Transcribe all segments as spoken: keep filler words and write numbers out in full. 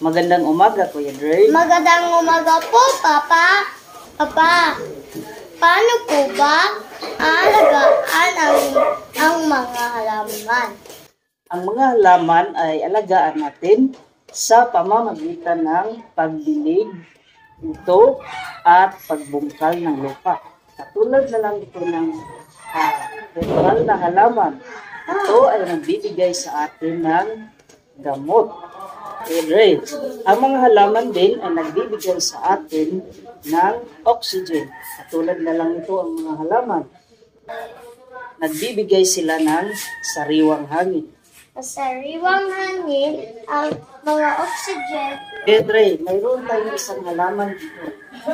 Magandang umaga, Kuya Dre. Magandang umaga po, Papa. Papa, paano po ba aalagaan ang, ang mga halaman? Ang mga halaman ay alagaan natin sa pamamagitan ng pagdilig ito at pagbungkal ng lupa. Katulad na lang ito ng uh, natural na halaman. Ito ay nagbibigay sa atin ng gamot. Okay, ang mga halaman din ay nagbibigay sa atin ng oxygen. Katulad na lang ito ang mga halaman. Nagbibigay sila ng sariwang hangin. Sa sariwang hangin, ang mga oxygen. Pedre, mayroon tayong isang halaman dito.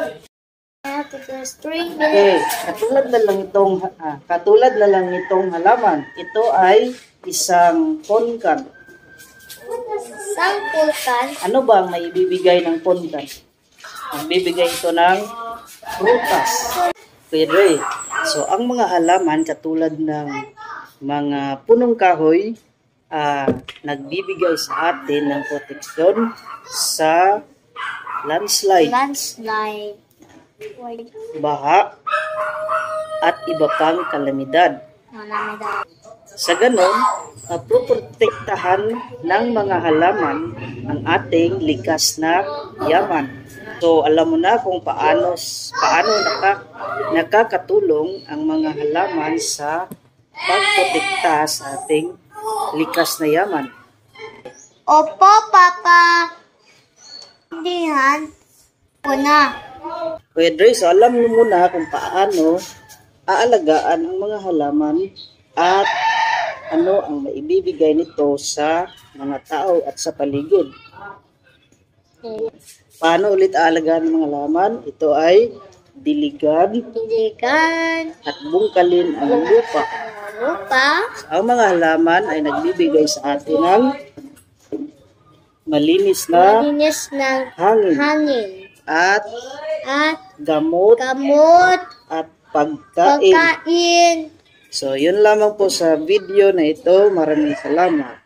Okay, katulad na lang itong ah, katulad na lang itong halaman. Ito ay isang ponkan. Isang pulkan. Ano ba ang maibibigay ng ponkan? Magbibigay ito ng prutas. Pedre, so ang mga halaman katulad ng mga punong kahoy ah, nagbibigay sa atin ng proteksyon sa landslide. Landslide. Baha, at iba pang kalamidad. Kalamidad. Sa ganon, uh, proprotektahan ng mga halaman ang ating likas na yaman. So, alam mo na kung paano, paano naka, nakakatulong ang mga halaman sa pagprotekta sa ating likas na yaman. Opo, Papa. Hindihan ko na. Kuya Dre, so alam mo muna kung paano aalagaan ang mga halaman at ano ang maibibigay nito sa mga tao at sa paligid. Paano ulit aalagaan ang mga halaman? Ito ay diligan, Diligan. at bungkalin ang lupa. Lupa. Ang mga halaman ay nagbibigay sa atin ng malinis na Malinis ng hangin hangin. at At gamot gamot. at pagkain. Pagkain. So, yun lamang po sa video na ito. Maraming salamat.